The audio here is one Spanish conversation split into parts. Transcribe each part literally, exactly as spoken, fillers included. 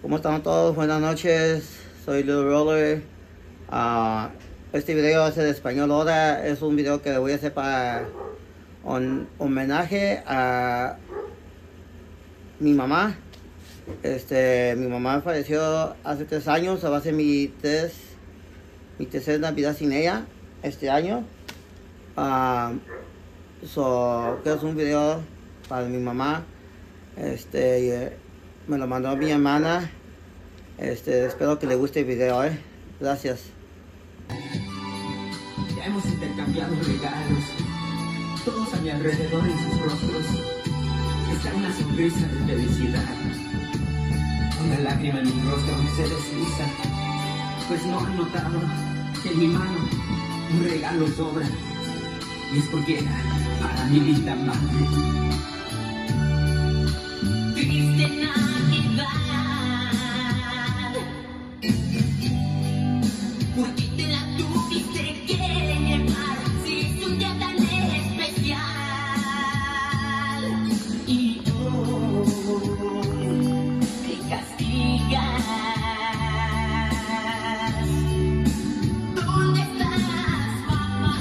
¿Cómo están todos? Buenas noches, soy Little Roller. Uh, este video es en español ahora, es un video que le voy a hacer para un homenaje a mi mamá. Este, mi mamá falleció hace tres años, va a ser mi, tres, mi tercera Navidad sin ella este año. Uh, so, que es un video para mi mamá. Este, me lo mandó mi hermana. Este, espero que le guste el video, eh. Gracias. Ya hemos intercambiado regalos. Todos a mi alrededor en sus rostros está una sonrisa de felicidad. Una lágrima en mi rostro se desliza, pues no han notado que en mi mano un regalo sobra. Y es porque era para mi linda madre. Triste Navidad, ¿por qué te la tuviste que llevar si es un día tan especial? Y hoy te castigas. ¿Dónde estás, mamá?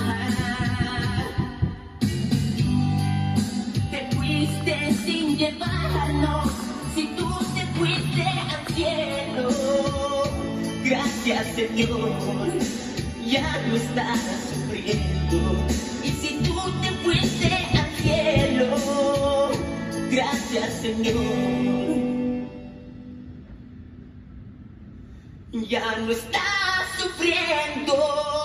Te fuiste sin llevarnos, si tú te fuiste al cielo. Gracias, Señor, ya no estás sufriendo. Y si tú te fuiste al cielo, gracias, Señor, ya no estás sufriendo.